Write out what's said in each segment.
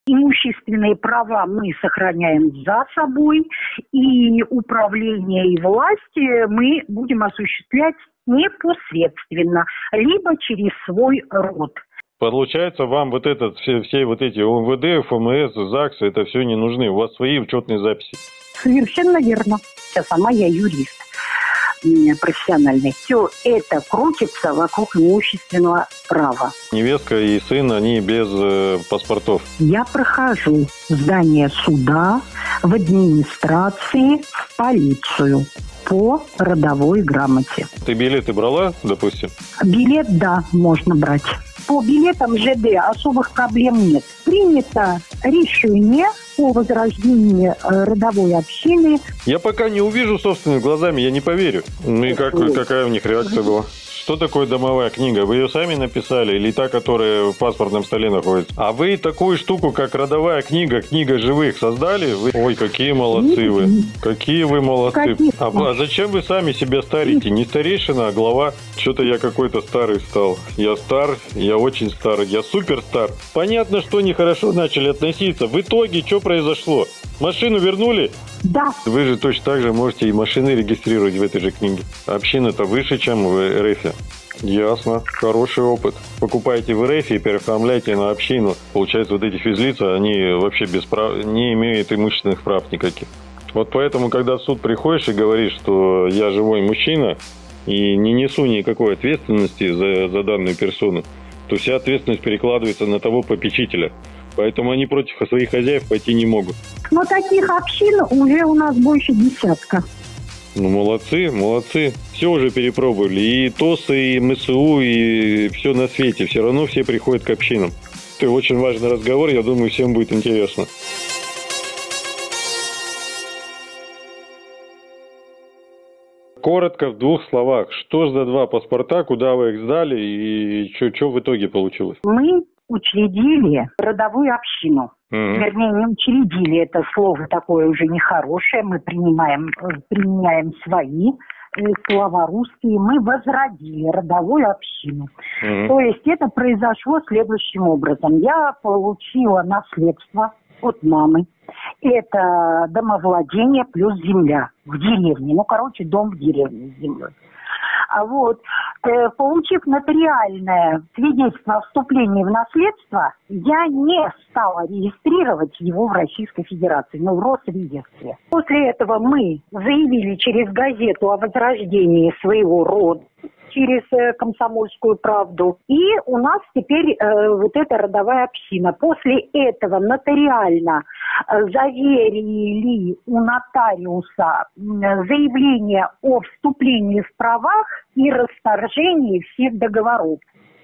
Имущественные права мы сохраняем за собой, и управление и власть мы будем осуществлять непосредственно, либо через свой род. Получается, вам вот этот, все вот эти ОМВД, ФМС, ЗАГС, это все не нужны. У вас свои учетные записи. Совершенно верно. Я сама юрист профессиональный. Все это крутится вокруг имущественного права. Невестка и сын, они без паспортов. Я прохожу здание суда, в администрации, в полицию по родовой грамоте. Ты билеты брала, допустим? Билет, да, можно брать. По билетам ЖД особых проблем нет. Принято решение о возрождении родовой общины. Я пока не увижу собственными глазами, я не поверю. Ну и какая у них реакция была? Что такое домовая книга? Вы ее сами написали или та, которая в паспортном столе находится? А вы такую штуку, как родовая книга, книга живых, создали? Ой, какие молодцы вы. Какие вы молодцы. А зачем вы сами себя старите? Не старейшина, а глава. Что-то я какой-то старый стал. Я стар, я очень стар, я супер стар. Понятно, что нехорошо начали относиться. В итоге, что произошло? Машину вернули? Да. Вы же точно так же можете и машины регистрировать в этой же книге. Община-то выше, чем в РФ. Ясно. Хороший опыт. Покупаете в РФ и переоформляете на общину. Получается, вот эти физлица, они вообще без прав, не имеют имущественных прав никаких. Вот поэтому, когда в суд приходишь и говоришь, что я живой мужчина и не несу никакой ответственности за данную персону, то вся ответственность перекладывается на того попечителя. Поэтому они против своих хозяев пойти не могут. Но таких общин уже у нас больше десятка. Ну, молодцы, молодцы. Все уже перепробовали. И ТОСы, и МСУ, и все на свете. Все равно все приходят к общинам. Это очень важный разговор. Я думаю, всем будет интересно. Коротко, в 2 словах. Что за 2 паспорта, куда вы их сдали и что в итоге получилось? Мы учредили родовую общину. Вернее, не учредили, это слово такое уже нехорошее. Мы применяем свои слова русские. Мы возродили родовую общину. То есть это произошло следующим образом. Я получила наследство от мамы. Это домовладение плюс земля в деревне. Дом в деревне с землей. А вот, получив нотариальное свидетельство о вступлении в наследство, я не стала регистрировать его в Российской Федерации, в Росреестре. После этого мы заявили через газету о возрождении своего рода, через «Комсомольскую правду». И у нас теперь вот эта родовая община. После этого нотариально заверили у нотариуса заявление о вступлении в правах и расторжении всех договоров.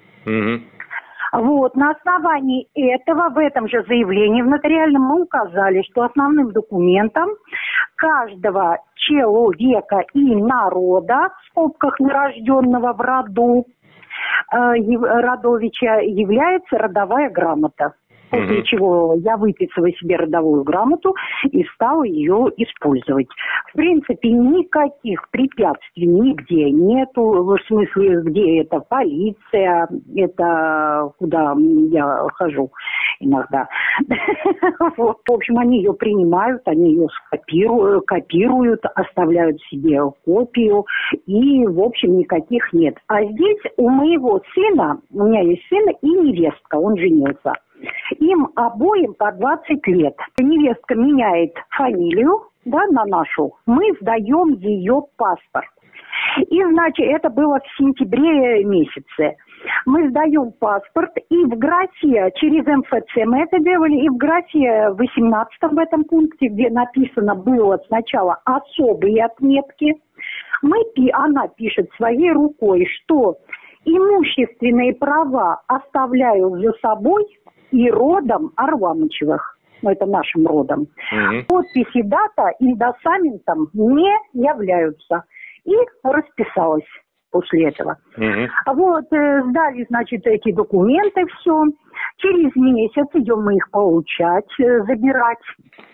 Вот, на основании этого, в этом же заявлении в нотариальном мы указали, что основным документом каждого человека и народа, в скобках нарожденного в роду, родовича, является родовая грамота. После чего я выписала себе родовую грамоту и стала ее использовать. В принципе, никаких препятствий нигде нету. В смысле, где это полиция, это куда я хожу иногда. Вот. В общем, они ее принимают, они ее копируют, оставляют себе копию. И, в общем, никаких нет. А здесь у моего сына, у меня есть сын и невестка, он женился. Им обоим по 20 лет. Невестка меняет фамилию, на нашу. Мы сдаем ее паспорт. И, значит, это было в сентябре месяце. Мы сдаем паспорт, и в графе, через МФЦ мы это делали, и в графе 18 в этом пункте, где написано было сначала особые отметки, она пишет своей рукой, что имущественные права оставляю за собой и родом Арламычевых, это нашим родом. Подписи, дата индосаментом не являются. И расписалась после этого. Вот, сдали, значит, эти документы, все. Через месяц идем мы их получать, забирать.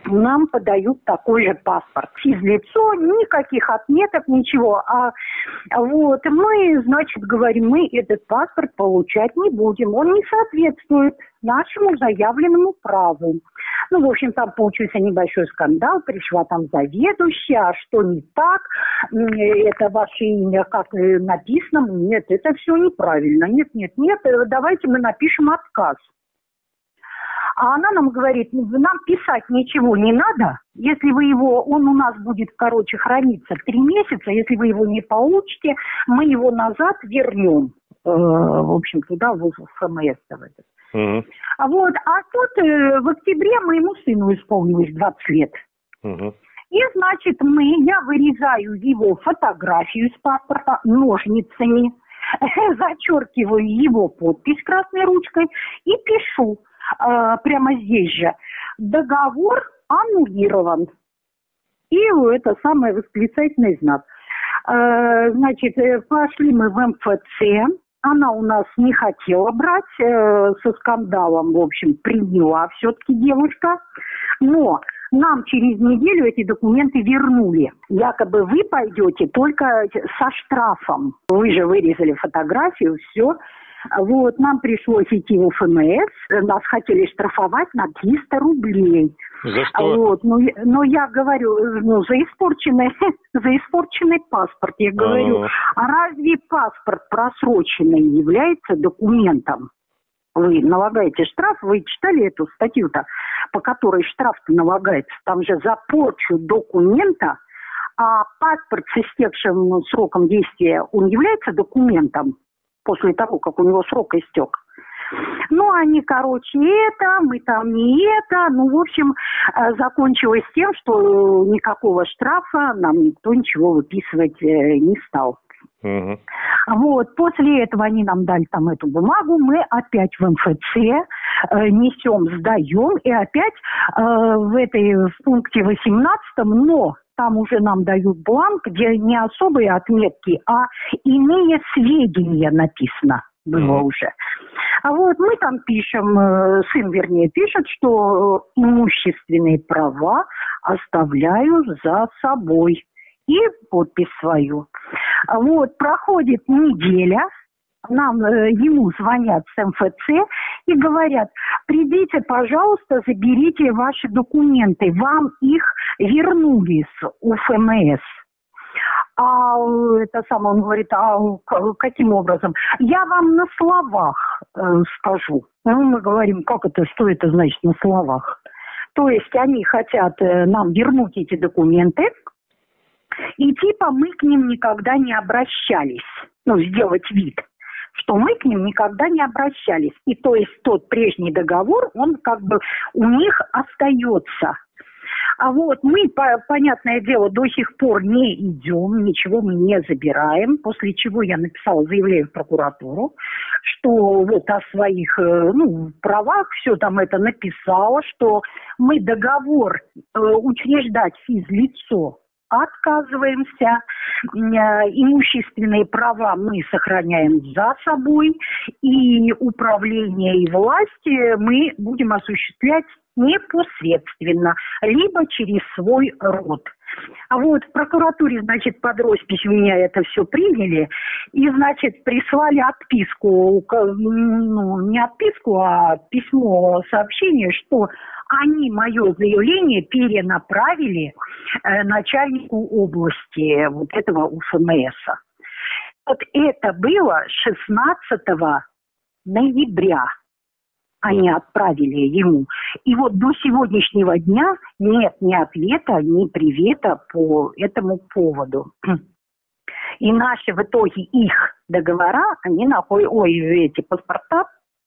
нам подают такой же паспорт. Физлицо, никаких отметок, ничего. Вот мы, значит, говорим, мы этот паспорт получать не будем. Он не соответствует нашему заявленному праву. Ну, в общем, там получился небольшой скандал, пришла там заведующая, а что не так, это ваше имя как написано, нет, это все неправильно, нет, давайте мы напишем отказ. А она нам говорит, нам писать ничего не надо, если вы его, он у нас будет, храниться 3 месяца, если вы его не получите, мы его назад вернем, в общем, туда, в ФМС. А тут в октябре моему сыну исполнилось 20 лет. И, значит, я вырезаю его фотографию из паспорта ножницами, зачеркиваю его подпись красной ручкой и пишу прямо здесь же: договор аннулирован. И это самый восклицательный знак. Значит, пошли мы в МФЦ. Она у нас не хотела брать, со скандалом, в общем, приняла все-таки девушка. Но нам через неделю эти документы вернули. Якобы вы пойдете только со штрафом. Вы же вырезали фотографию, все. Вот, нам пришлось идти в ФМС, нас хотели штрафовать на 300 рублей. За что? Вот, но я говорю, за испорченный паспорт. Я говорю, а разве паспорт просроченный является документом? Вы налагаете штраф, вы читали эту статью-то, по которой штраф-то налагается? Там же за порчу документа, а паспорт с истекшим сроком действия, он является документом после того, как у него срок истек. Ну, они, мы там не это. Ну, в общем, закончилось тем, что никакого штрафа нам никто ничего выписывать не стал. Вот, после этого они нам дали там эту бумагу, мы опять в МФЦ несем, сдаем, и опять в пункте 18, но там уже нам дают бланк, где не особые отметки, а иные сведения написано было уже. А вот мы там пишем, сын, вернее, пишет, что имущественные права оставляю за собой. И подпись свою. Вот, проходит неделя, ему звонят с МФЦ и говорят: придите, пожалуйста, заберите ваши документы, вам их вернули с УФМС. Он говорит, каким образом? Я вам на словах скажу. Ну, мы говорим, что это значит на словах? То есть они хотят нам вернуть эти документы, и мы к ним никогда не обращались. Сделать вид, что мы к ним никогда не обращались. И то есть тот прежний договор, он у них остается. А вот мы, понятное дело, до сих пор не идем, ничего мы не забираем, после чего я написала заявление в прокуратуру, что вот о своих правах все там это написала, что мы договор учреждать физлицо отказываемся, имущественные права мы сохраняем за собой, и управление и власть мы будем осуществлять непосредственно, либо через свой род. А вот в прокуратуре, значит, под роспись у меня это все приняли, и, значит, прислали отписку, не отписку, а письмо, сообщение, что они мое заявление перенаправили начальнику области вот этого УФМС. Вот это было 16 ноября. Они отправили ему. И вот до сегодняшнего дня нет ни ответа, ни привета по этому поводу. И наши в итоге их договора, они эти паспорта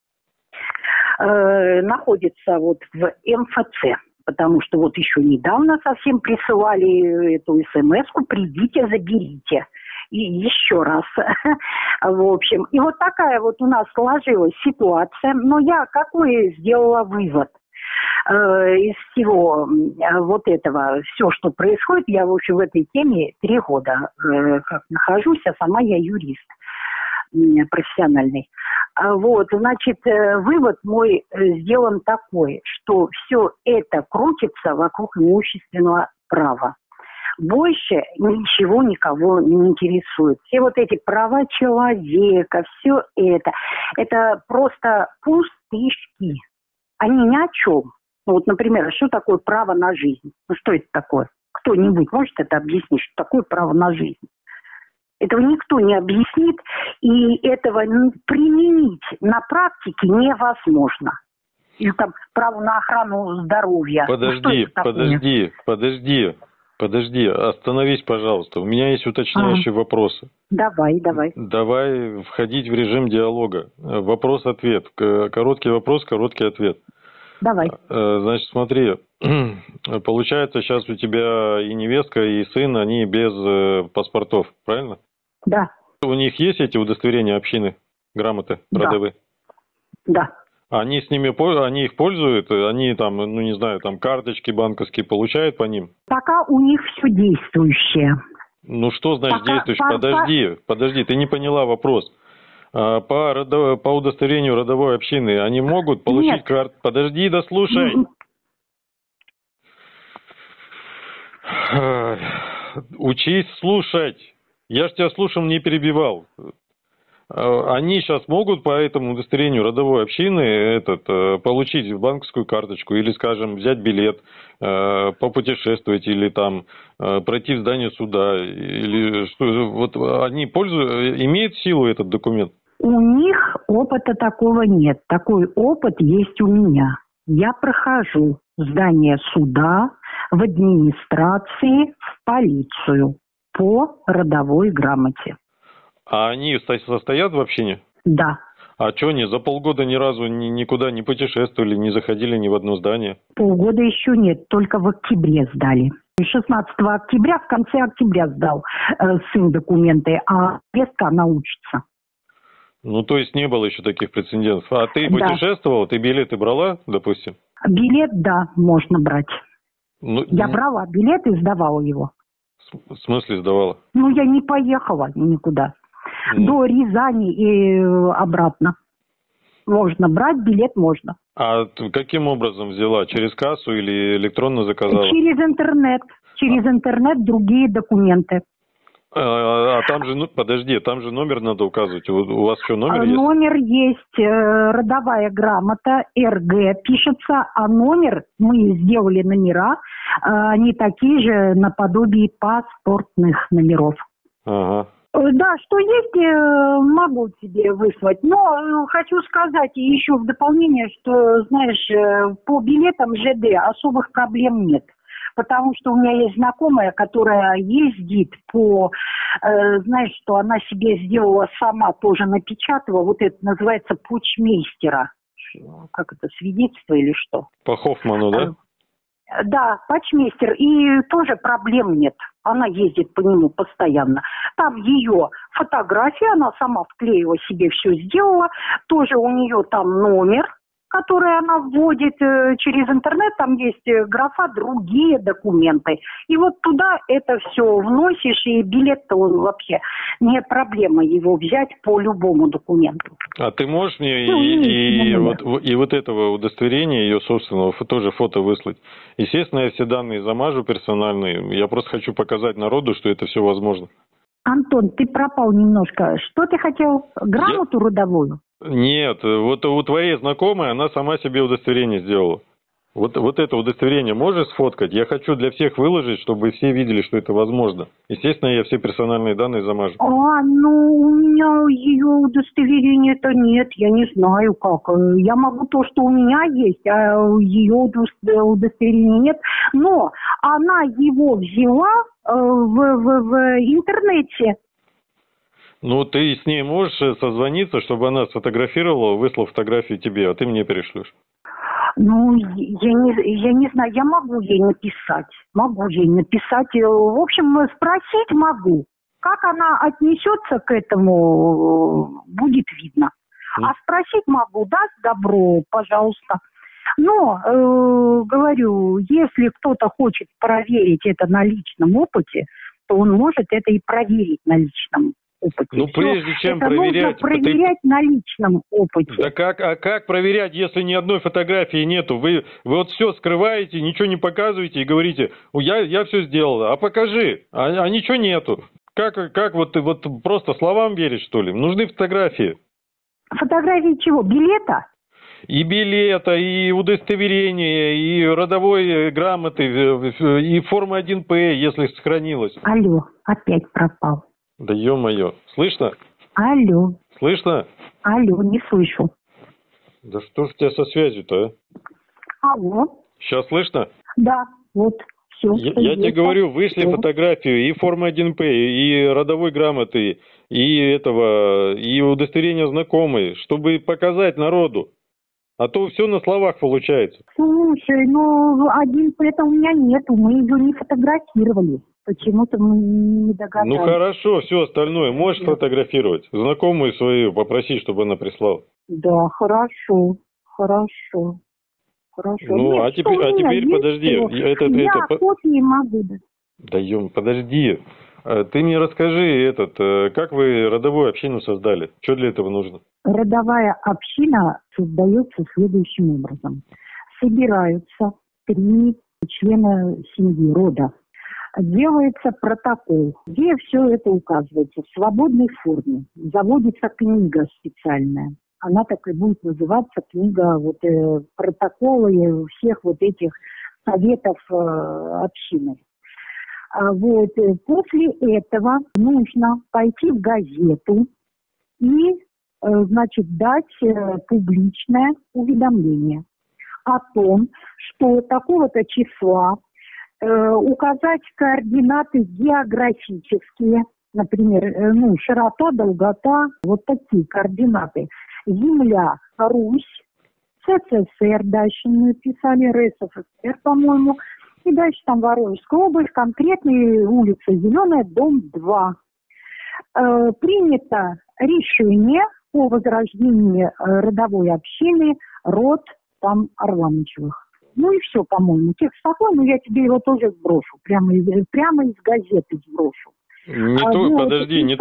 находятся вот в МФЦ. Потому что вот еще недавно совсем присылали эту смс-ку: придите, заберите. И еще раз. В общем, и вот такая вот у нас сложилась ситуация. Но я какой сделала вывод из всего вот этого, все, что происходит? Я, в общем, в этой теме 3 года как нахожусь, а сама я юрист профессиональный. Вот, значит, вывод мой сделан такой, что все это крутится вокруг имущественного права. Больше ничего никого не интересует. Все вот эти права человека, все это просто пустышки. Они ни о чем. Вот, например, что такое право на жизнь? Ну, что это такое? Кто-нибудь может это объяснить, что такое право на жизнь? Этого никто не объяснит, и этого применить на практике невозможно. Или там право на охрану здоровья. Подожди, остановись, пожалуйста. У меня есть уточняющие вопросы. Давай. Давай входить в режим диалога. Вопрос-ответ. Короткий вопрос, короткий ответ. Давай. Значит, смотри, получается, сейчас у тебя и невестка, и сын, они без паспортов, правильно? Да. У них есть эти удостоверения общины, грамоты родовые? Да. Они их пользуют, они там, ну не знаю, там карточки банковские получают по ним? Пока у них все действующее. Ну что значит действующее? Подожди, ты не поняла вопрос. По удостоверению родовой общины они могут получить карту? Подожди, дослушай. Учись слушать. Я ж тебя слушал, не перебивал. Они сейчас могут по этому удостоверению родовой общины получить банковскую карточку или, скажем, взять билет, попутешествовать или там пройти в здание суда, или что? Вот они имеют силу этот документ? У них опыта такого нет. Такой опыт есть у меня. Я прохожу в здание суда, в администрации, в полицию по родовой грамоте. А они состоят в общине? Да. А что они за полгода ни разу никуда не путешествовали, не заходили ни в одно здание? Полгода еще нет, только в октябре сдали. 16 октября, в конце октября сдал сын документы, а невестка, она учится. Ну, то есть не было еще таких прецедентов. А ты путешествовала, ты билеты брала, допустим? Билет, да, можно брать. Я брала билет и сдавала его. В смысле сдавала? Ну, я не поехала никуда. До Рязани и обратно. Можно брать, билет можно. А каким образом взяла? Через кассу или электронно заказала? Через интернет. Через интернет другие документы. А там же, подожди, там же номер надо указывать. У вас что, номер есть? Номер есть, родовая грамота, РГ пишется, а номер, мы сделали номера, они такие же наподобие паспортных номеров. Ага. Да, что есть, могу тебе выслать. Но хочу сказать еще в дополнение, что, знаешь, по билетам ЖД особых проблем нет. Потому что у меня есть знакомая, которая ездит знаешь, что она себе сделала сама, тоже напечатала. Вот это называется почмейстера. Как это, свидетельство или что? По Хоффману, да? Да, почмейстер. И тоже проблем нет. Она ездит по нему постоянно. Там ее фотография, она сама вклеила себе, все сделала. Тоже у нее там номер, который она вводит через интернет, там есть графа «Другие документы». И вот туда это все вносишь, и билет-то он вообще не проблема его взять по любому документу. А ты можешь мне и вот этого удостоверения, ее собственного, тоже фото выслать? Естественно, я все данные замажу персональные. Я просто хочу показать народу, что это все возможно. Антон, ты пропал немножко. Что ты хотел? Грамоту родовую? Нет, вот у твоей знакомой она сама себе удостоверение сделала. Вот это удостоверение можешь сфоткать? Я хочу для всех выложить, чтобы все видели, что это возможно. Естественно, я все персональные данные замажу. Ну у меня ее удостоверения-то нет, я не знаю как. Я могу то, что у меня есть, а ее удостоверения нет. Но она его взяла в интернете. Ну, ты с ней можешь созвониться, чтобы она сфотографировала, выслала фотографию тебе, а ты мне перешлешь. Ну, я не знаю, я могу ей написать. В общем, спросить могу. Как она отнесется к этому, будет видно. А спросить могу, даст добро, пожалуйста. Но, говорю, если кто-то хочет проверить это на личном опыте, то он может это и проверить на личном опыте. Ну, прежде чем это проверять... нужно проверять на личном опыте. Да как проверять, если ни одной фотографии нету? Вы вот все скрываете, ничего не показываете и говорите, я все сделал, а покажи, а ничего нету. Как вот ты вот просто словам веришь, что ли? Нужны фотографии. Фотографии чего? Билета? И билета, и удостоверения, и родовой грамоты, и форма 1П, если сохранилась. Алло, опять пропал. Да ё-моё, слышно? Алло. Слышно? Алло, не слышу. Да что ж у тебя со связью-то, а? Алло. Сейчас слышно? Да, вот, все. Я тебе говорю, вышли фотографию и формы 1П, и родовой грамоты, и удостоверение знакомой, чтобы показать народу. А то все на словах получается. Слушай, ну 1П у меня нету, мы ее не фотографировали. Почему-то мы не догадались. Ну хорошо, все остальное можешь фотографировать. Знакомую свою попросить, чтобы она прислала. Да, хорошо. Ну, а теперь подожди. Я копии могу дать. Да подожди. Ты мне расскажи, как вы родовую общину создали? Что для этого нужно? Родовая община создается следующим образом. Собираются 3 члена семьи, рода. Делается протокол, где все это указывается в свободной форме. Заводится книга специальная. Она так и будет называться, книга протоколы всех вот этих советов общины. Вот. После этого нужно пойти в газету и, дать публичное уведомление о том, что такого-то числа указать координаты географические, например, широта, долгота, вот такие координаты. Земля, Русь, СССР, дальше мы писали РСФСР, по-моему, и дальше там Воронежская область, конкретная улица Зеленая, дом 2. Принято решение о возрождении родовой общины род там Арламычевых. Ну и все, по-моему. Текст такой, но я тебе его тоже сброшу. Прямо из газеты сброшу. Подожди, не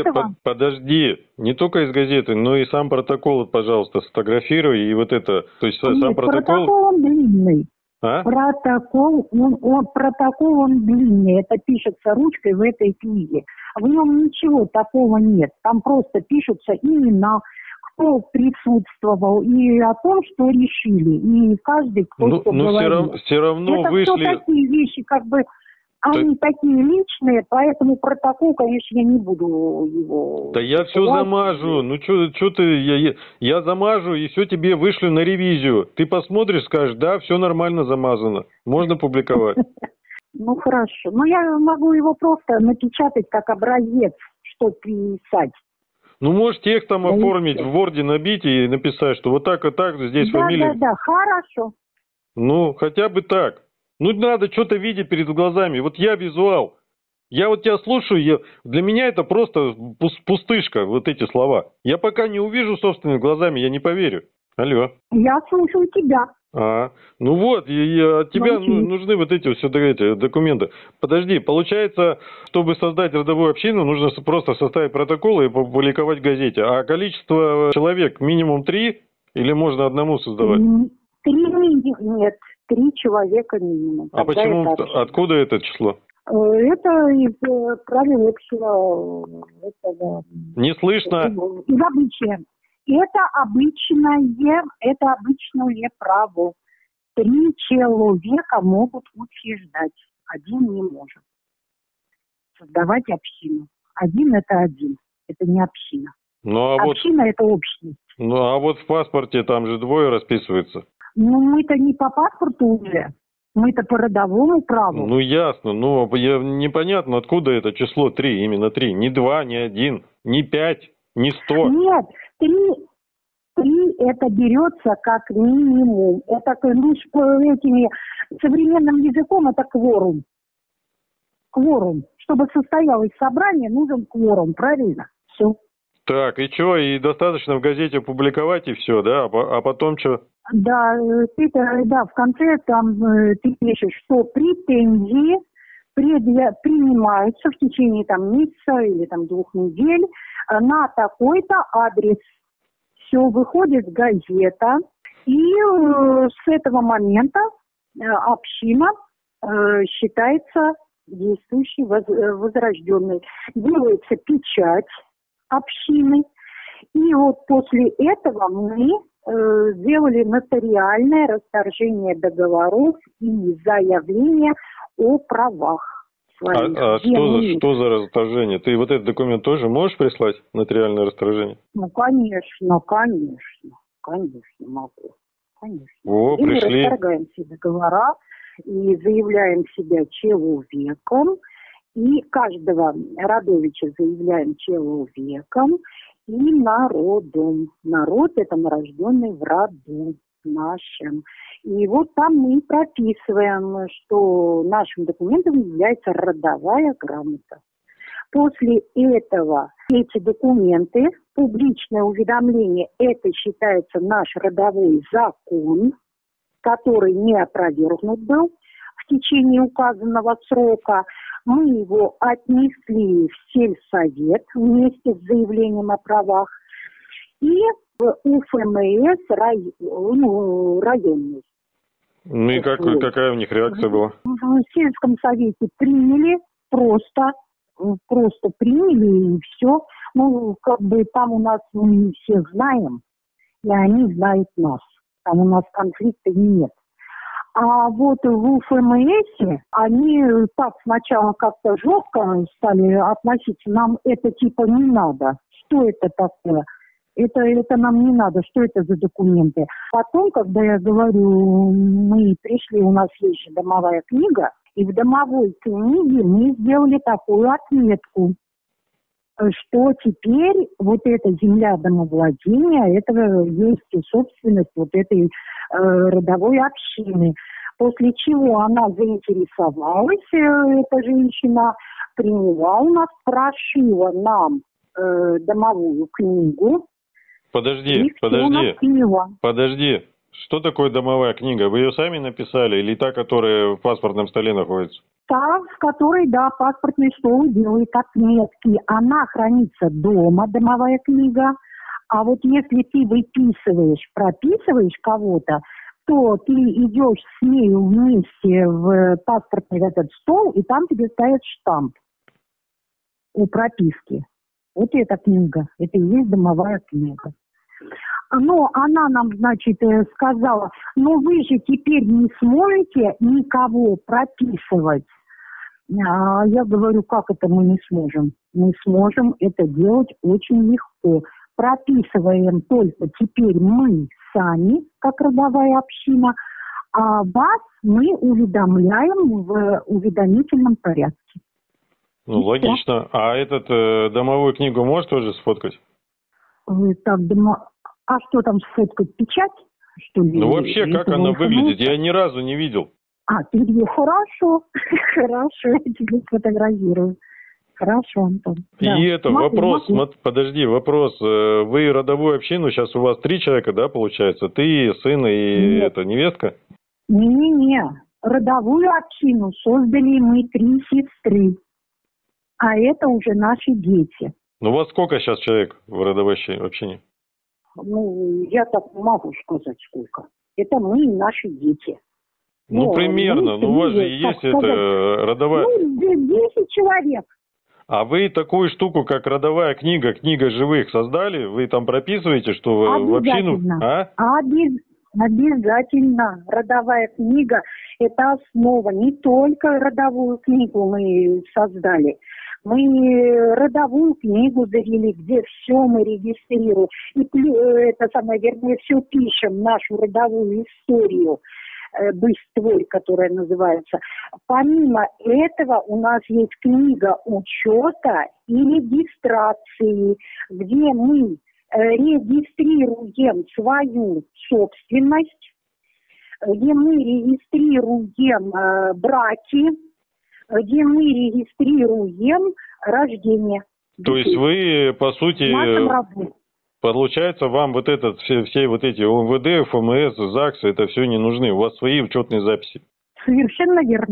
только из газеты, но и сам протокол, пожалуйста, сфотографируй. И вот это, то есть сам протокол... Протокол он длинный. А? Протокол он длинный. Это пишется ручкой в этой книге. В нем ничего такого нет. Там просто пишутся имена, кто присутствовал, и о том, что решили. И каждый, кто что говорил. Все равно это вышли... все такие вещи, они такие личные, поэтому протокол, конечно, я не буду его... Да я все замажу. Ну что ты... Я замажу и все тебе вышлю на ревизию. Ты посмотришь, скажешь, да, все нормально замазано. Можно публиковать. Ну, хорошо. Но я могу его просто напечатать как образец, что писать. Ну, можешь текстом оформить, в Word набить и написать, что вот так, здесь фамилия. Да, хорошо. Ну, хотя бы так. Ну, надо что-то видеть перед глазами. Вот я визуал. Я вот тебя слушаю, для меня это просто пустышка, вот эти слова. Я пока не увижу собственными глазами, я не поверю. Алло. Я слушаю тебя. Ну вот, от тебя нужны вот эти все документы. Подожди, получается, чтобы создать родовую общину, нужно просто составить протокол и публиковать в газете. А количество человек минимум 3 или можно одному создавать? 3 человека минимум. А почему? Откуда это число? Это из правил общего... Не слышно. Из обычая. Это обычное право. 3 человека могут утверждать. 1 не может. Создавать общину. 1 это 1. Это не община. Община это общность. Ну а вот в паспорте там же 2 расписывается. Ну мы-то не по паспорту уже. Мы-то по родовому праву. Ну ясно. Но непонятно, откуда это число 3. Именно 3. Не 2, не 1, не 5, не 100. Нет. 3 это берется как минимум. Это современным языком это кворум. Кворум. Чтобы состоялось собрание, нужен кворум, правильно? Все. Так, и что? И достаточно в газете публиковать и все, да? А потом что? Да, в конце там ты пишешь, что претензии принимаются в течение там месяца или там 2 недель на такой-то адрес. Все, выходит газета, и с этого момента община считается действующей, возрожденной. Делается печать общины, и вот после этого мы сделали нотариальное расторжение договоров и заявление о правах своих. Что за расторжение? Ты вот этот документ тоже можешь прислать, нотариальное расторжение? Ну, конечно могу. Конечно. О, и пришли. Мы расторгаем все договора и заявляем себя человеком, и каждого родовича заявляем человеком и народом. Народ – это нарожденный в роду нашем. И вот там мы прописываем, что нашим документом является родовая грамота. После этого эти документы, публичное уведомление, это считается наш родовой закон, который не опровергнут был в течение указанного срока. Мы его отнесли в сельсовет вместе с заявлением о правах и в УФМС районный. Ну и какая у них реакция была? В сельском совете приняли, просто приняли и все. Ну, как бы там у нас мы всех знаем, и они знают нас. Там у нас конфликта нет. А вот в УФМС они так сначала как-то жестко стали относиться. Нам это типа не надо. Что это такое? Это нам не надо. Что это за документы? Потом, когда я говорю, мы пришли, у нас есть же домовая книга, и в домовой книге мы сделали такую отметку, что теперь вот эта земля домовладения, это есть собственность вот этой родовой общины. После чего она заинтересовалась, эта женщина, приняла у нас, прошила нам домовую книгу. Подожди. Что такое домовая книга? Вы ее сами написали или та, которая в паспортном столе находится? Та, в которой, да, паспортный стол делает отметки. Она хранится дома, домовая книга. А вот если ты прописываешь кого-то, то ты идешь с ней вместе в паспортный этот стол, и там тебе ставят штамп о прописке. Вот эта книга, это и есть домовая книга. Но она нам, значит, сказала, вы же теперь не сможете никого прописывать. Я говорю, как это мы не сможем? Мы сможем это делать очень легко. Прописываем только теперь мы сами, как родовая община, а вас мы уведомляем в уведомительном порядке. Ну, логично. А домовую книгу можешь тоже сфоткать? А что там сфоткать? Печать? Что ли? Ну, вообще, как она выглядит? Я ни разу не видел. Ты ее хорошо, я тебе сфотографирую. Хорошо, Антон. И вопрос. Вы родовую общину, сейчас у вас 3 человека, да, получается? Ты, сын и невестка? Не. Родовую общину создали мы 3 сестры. А это уже наши дети. Ну, у вас сколько сейчас человек в родовой общине? Я так не могу сказать, сколько. Это мы и наши дети. Примерно. У вас же есть родовая... 10 человек. А вы такую штуку, как родовая книга, книга живых создали? Вы там прописываете, что в общину... Обязательно. Родовая книга – это основа. Не только родовую книгу мы создали. Мы родовую книгу завели, где все мы регистрируем. И все пишем, нашу родовую историю. «Быстворь», которая называется. Помимо этого у нас есть книга учета и регистрации, где мы регистрируем свою собственность, где мы регистрируем браки, где мы регистрируем рождение. То есть вы, по сути... Получается, вам все вот эти ОМВД, ФМС, ЗАГС, это все не нужны. У вас свои учетные записи. Совершенно верно.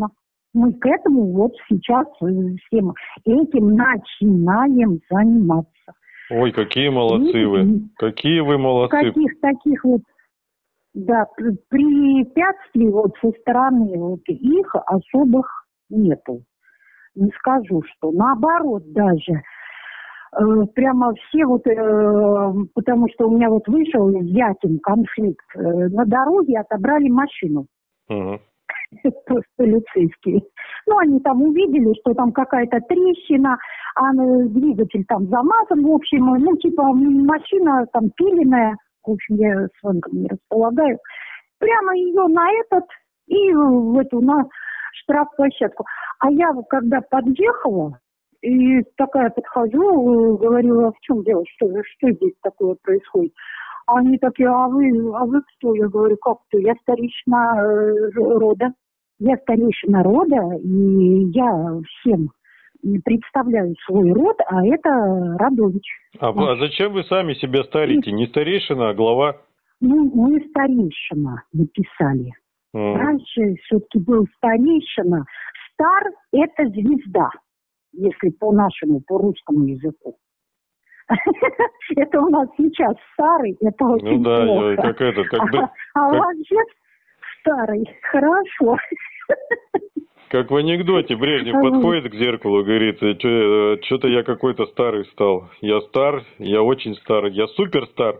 Мы к этому вот сейчас всем этим начинаем заниматься. Ой, какие молодцы вы. Какие вы молодцы. Каких таких вот, да, препятствий вот со стороны вот их особых нету. Не скажу, что наоборот даже. Прямо все вот, потому что у меня вот вышел с зятем конфликт, на дороге отобрали машину. Угу. Просто полицейские. Ну, они там увидели, что там какая-то трещина, а двигатель там замазан, в общем, ну, типа машина там пиленная, в общем, я с вами не располагаю. Прямо ее на этот и в эту, на штрафплощадку. А я вот когда подъехала, и такая подхожу, говорю, а в чем дело, что здесь такое происходит? А они такие, а вы кто? Я говорю, как кто? Я старейшина рода. Я старейшина рода, и я всем представляю свой род, а это Радович. А зачем вы сами себя старите? Не старейшина, а глава? Ну, мы старейшина написали. Раньше все-таки был старейшина. Стар – это звезда, если по нашему, по русскому языку. Это у нас сейчас старый, это очень плохо. Ну да, как это, как бы... А вообще старый, хорошо. Как в анекдоте Брежнев подходит к зеркалу и говорит, что-то я какой-то старый стал. Я стар, я очень старый, я суперстар.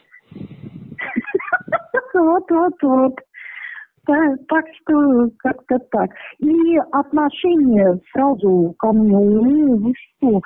Вот. Так что как-то так. И отношение сразу ко мне, вы что?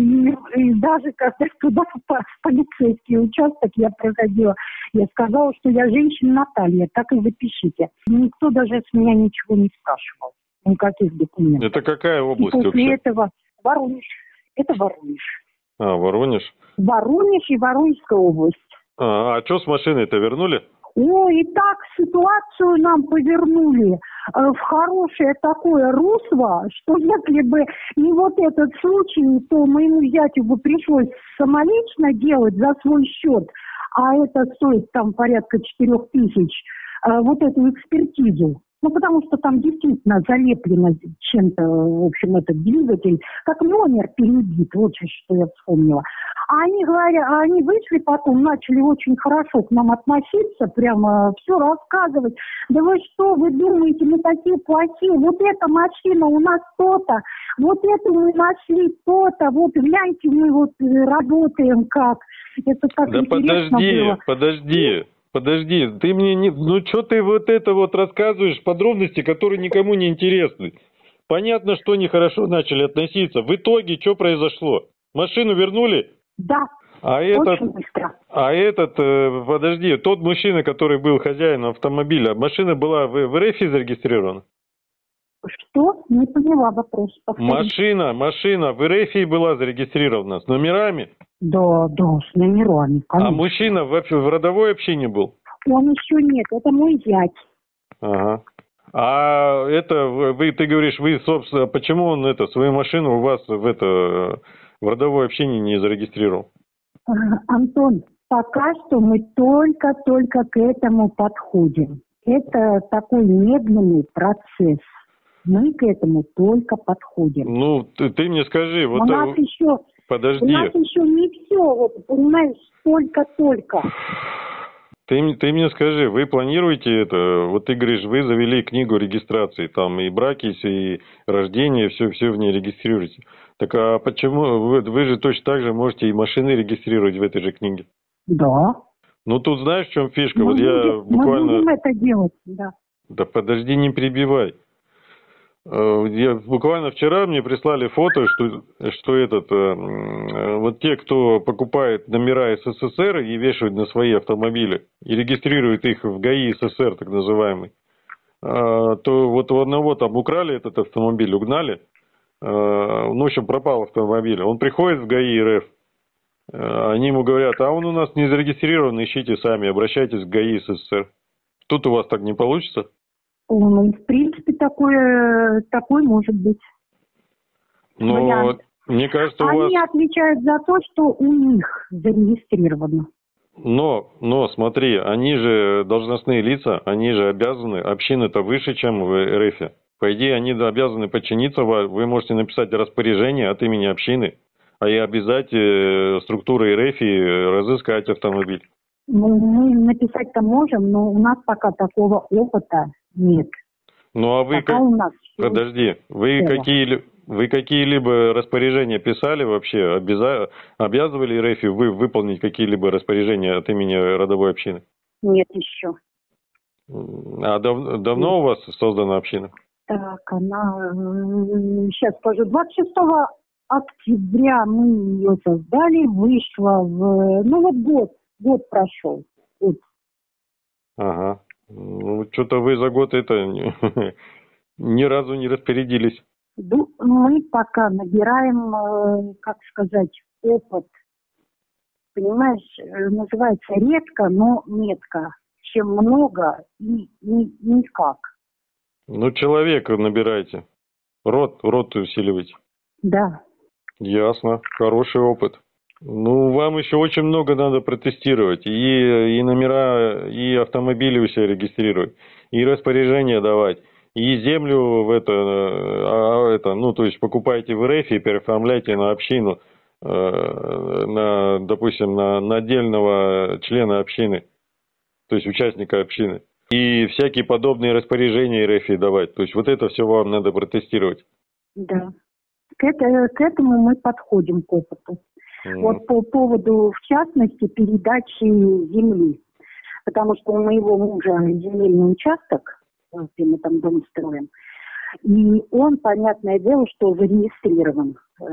И даже когда туда в полицейский участок я проходила, я сказала, что я женщина Наталья, так и запишите. Никто даже с меня ничего не спрашивал, никаких документов. Это какая область и после вообще? этого Воронеж. Это Воронеж. А, Воронеж? Воронеж и Воронежская область. А что с машиной-то вернули? И так ситуацию нам повернули в хорошее такое русло, что если бы не вот этот случай, то моему зятю бы пришлось самолично делать за свой счет, а это стоит там порядка 4000, вот эту экспертизу. Ну, потому что там действительно залеплено чем-то, в общем, этот двигатель, как номер перебит, вот что я вспомнила. А они говорят, они вышли потом, начали очень хорошо к нам относиться, прямо все рассказывать. Да вы что, вы думаете, мы такие плохие? Вот эта машина у нас то-то, вот эту мы нашли то-то, вот гляньте, мы вот работаем как. Это так да интересно было. Подожди, ты мне не... Ну, что ты вот это вот рассказываешь, подробности, которые никому не интересны. Понятно, что нехорошо начали относиться. В итоге что произошло? Машину вернули? Да, очень быстро. Подожди, тот мужчина, который был хозяином автомобиля, машина была в РФ зарегистрирована? Что? Не поняла вопрос. Машина в РФ была зарегистрирована с номерами? Да, с номерами, конечно. А мужчина в родовой общине был? Он еще нет, это мой зять. Ага. А это, ты говоришь, вы, собственно, почему он свою машину у вас в родовой общине не зарегистрировал? Антон, пока что мы только к этому подходим. Это такой медленный процесс. Мы к этому только подходим. Ну, ты мне скажи, вот... Подожди. У нас еще не все, вот, понимаешь, только. Ты мне скажи, вы планируете это? Вот ты говоришь, вы завели книгу регистрации, там и браки, и рождение, все в ней регистрируете. Так а почему? Вы же точно так же можете и машины регистрировать в этой же книге. Да. Ну тут знаешь, в чем фишка? Мы будем это делать, да. Да подожди, не перебивай. Буквально вчера мне прислали фото, что вот те, кто покупает номера СССР и вешают на свои автомобили и регистрируют их в ГАИ СССР, так называемый, то вот у одного там украли этот автомобиль, угнали, в общем, пропал автомобиль. Он приходит в ГАИ РФ, они ему говорят, а он у нас не зарегистрирован, ищите сами, обращайтесь к ГАИ СССР. Тут у вас так не получится? Ну, в принципе, такой может быть. Но мне кажется, Они отвечают за то, что у них зарегистрировано. Но смотри, они же должностные лица, они же обязаны, община-то выше, чем в РФ. По идее, они обязаны подчиниться, вы можете написать распоряжение от имени общины, и обязать структуры РФ разыскать автомобиль. Ну, мы написать-то можем, но у нас пока такого опыта нет. Ну, а вы пока у нас Подожди, вы какие-либо распоряжения писали вообще? Обязывали РФ вы выполнить какие-либо распоряжения от имени родовой общины? Нет еще. А давно у вас создана община? Так, она... Сейчас скажу. 26 октября мы ее создали, вышла в... Ну, вот год прошел. Год. Ага. Ну, что-то вы за год это ни разу не распорядились. Мы пока набираем, как сказать, опыт. Понимаешь, называется редко, но метко. Чем много и никак. Ну, человека набирайте. Рот усиливайте. Да. Ясно. Хороший опыт. Ну, вам еще очень много надо протестировать. И номера, и автомобили у себя регистрировать, и распоряжения давать, и землю ну, то есть покупайте в РФ и переоформляйте на общину, допустим, на отдельного члена общины, то есть участника общины. И всякие подобные распоряжения РФ давать. То есть вот это все вам надо протестировать. Да. К этому мы подходим к опыту. Вот по поводу, в частности, передачи земли. Потому что у моего мужа земельный участок, где мы там дом строим, и он, понятное дело, что зарегистрирован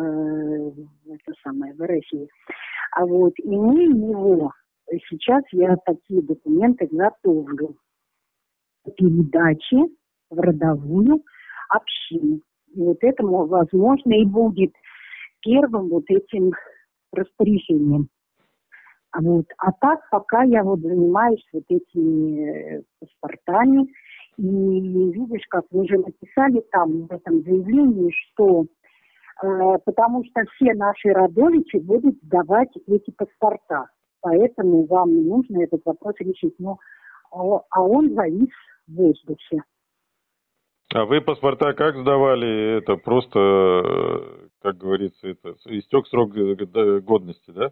в России. А вот и мы его, сейчас я такие документы готовлю. Передачи в родовую общину. И вот это, возможно, и будет первым вот этим распоряжением. А так, пока я вот занимаюсь вот этими паспортами, и видишь, как вы же написали там в этом заявлении, что потому что все наши родовичи будут сдавать эти паспорта. Поэтому вам нужно этот вопрос решить. А он завис в воздухе. А вы паспорта как сдавали? Это просто, как говорится, это истек срок годности, да?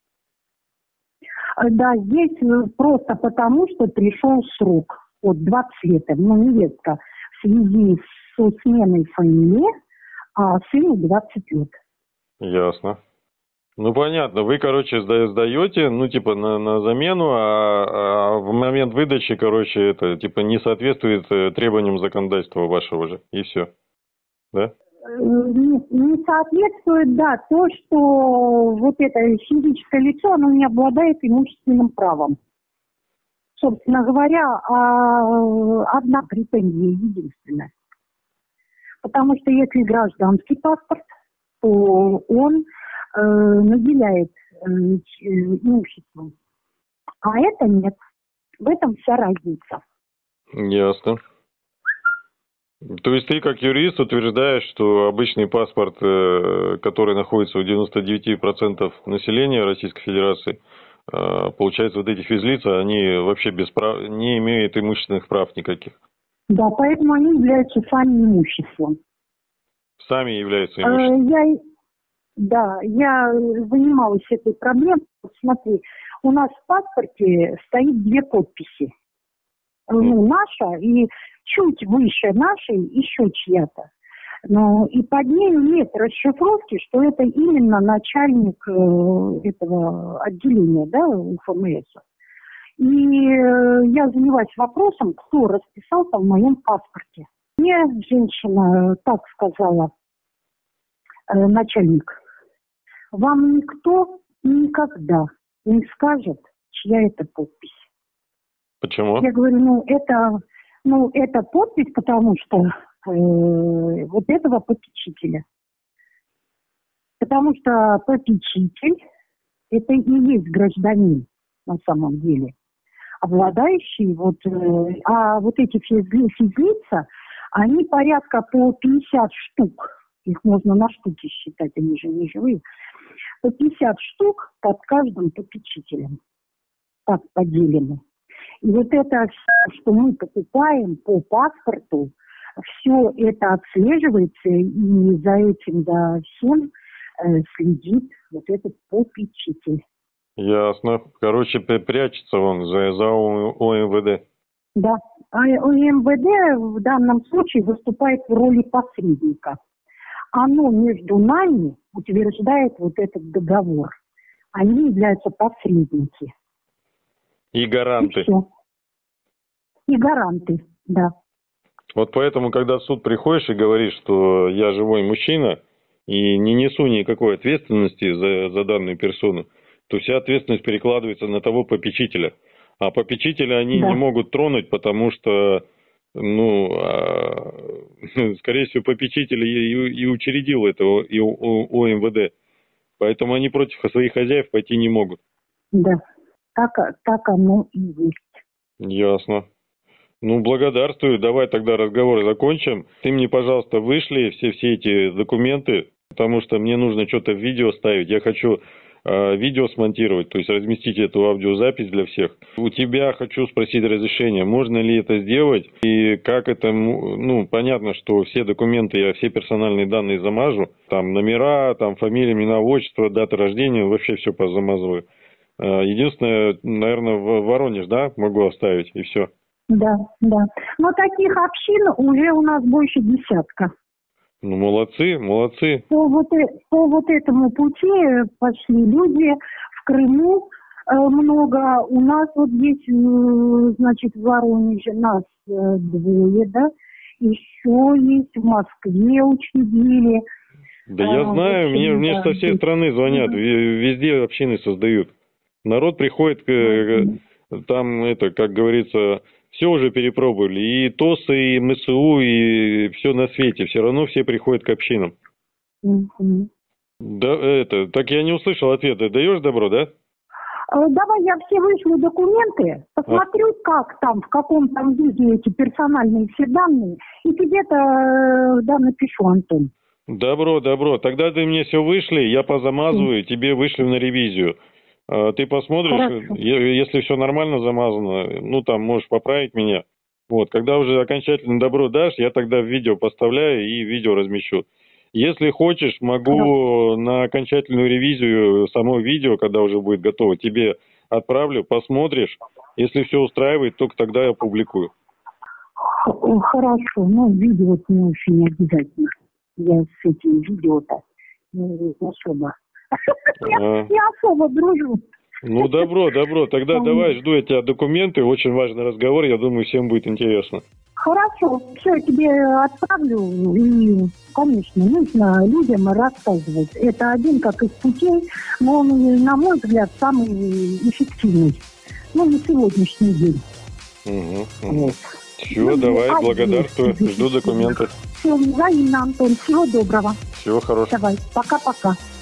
Да, здесь просто потому, что пришел срок. Вот 20 лет. Но невестка в связи со сменой фамилии, а сыну 20 лет. Ясно. Ну, понятно. Вы, короче, сдаете, ну, типа, на замену, а в момент выдачи, короче, это, типа, не соответствует требованиям законодательства вашего же. И все. Да? Не соответствует, да, то, что вот это физическое лицо, оно не обладает имущественным правом. Собственно говоря, одна претензия единственная. Потому что если гражданский паспорт, то он наделяет имуществом. А это нет. В этом вся разница. Ясно. То есть ты, как юрист, утверждаешь, что обычный паспорт, который находится у 99% населения Российской Федерации, получается, вот эти физлица, они вообще не имеют имущественных прав никаких. Да, поэтому они являются сами имуществом. Сами являются имуществом. Я занималась этой проблемой. Вот смотри, у нас в паспорте стоит 2 подписи. Ну, наша и чуть выше нашей еще чья-то. Но и под ней нет расшифровки, что это именно начальник этого отделения, да, УФМС. И я занялась вопросом, кто расписался в моем паспорте. Мне женщина так сказала, начальник: вам никто никогда не скажет, чья это подпись. Почему? Я говорю, это подпись, потому что вот этого попечителя. Потому что попечитель – это и есть гражданин на самом деле, обладающий а вот эти физлица, они порядка по 50 штук, их можно на штуки считать, они же не живые, по 50 штук под каждым попечителем, так поделены. И вот это все, что мы покупаем по паспорту, все это отслеживается, и за этим, за всем следит вот этот попечитель. Ясно. Короче, прячется он за ОМВД. Да. А МВД в данном случае выступает в роли посредника. Оно между нами утверждает вот этот договор. Они являются посредники. И гаранты. И все. И гаранты, да. Вот поэтому, когда в суд приходишь и говоришь, что я живой мужчина и не несу никакой ответственности за данную персону, то вся ответственность перекладывается на того попечителя. А попечителя они не могут тронуть, потому что, скорее всего, попечитель и учредил это и ОМВД. Поэтому они против своих хозяев пойти не могут. Да, так оно и есть. Ясно. Благодарствую. Давай тогда разговор закончим. Ты мне, пожалуйста, вышли все эти документы, потому что мне нужно что-то в видео ставить. Я хочу видео смонтировать, то есть разместить эту аудиозапись для всех. У тебя хочу спросить разрешение, можно ли это сделать и как это, понятно, что все документы, я все персональные данные замажу, там номера, там фамилия, имена, отчество, дата рождения, вообще все позамазываю. Единственное, наверное, в Воронеж, да, могу оставить и все. Да. Но таких общин уже у нас больше десятка. Молодцы. По вот этому пути пошли люди. В Крыму много. У нас вот здесь, значит, в Воронеже нас 2, да. Еще есть в Москве учредили. Да я знаю, мне со всей страны звонят, везде общины создают. Народ приходит, там как говорится, все уже перепробовали, и ТОСы, и МСУ, и все на свете, все равно все приходят к общинам. Да, так я не услышал ответа. Даешь добро, да? Давай я все вышлю документы, посмотрю, как там, в каком там виде эти персональные все данные, и тебе-то напишу, Антон. Добро. Тогда ты мне все вышли, я позамазываю, тебе вышлю на ревизию. Ты посмотришь, хорошо. Если все нормально замазано, там можешь поправить меня. Вот, когда уже окончательно добро дашь, я тогда в видео поставляю и видео размещу. Если хочешь, могу на окончательную ревизию само видео, когда уже будет готово, тебе отправлю, посмотришь. Если все устраивает, только тогда я публикую. Хорошо, видео не очень обязательно. Я с этим видео-то не особо. Не особо дружу. Добро. Тогда давай, жду я тебя документы. Очень важный разговор. Я думаю, всем будет интересно. Хорошо. Все, я тебе отправлю. И, конечно, нужно людям рассказывать. Это один как из путей, но он, на мой взгляд, самый эффективный. На сегодняшний день. Вот. Все, давай, благодарствую. Жду документы. Все, взаимно, Антон. Всего доброго. Всего хорошего. Давай, пока-пока.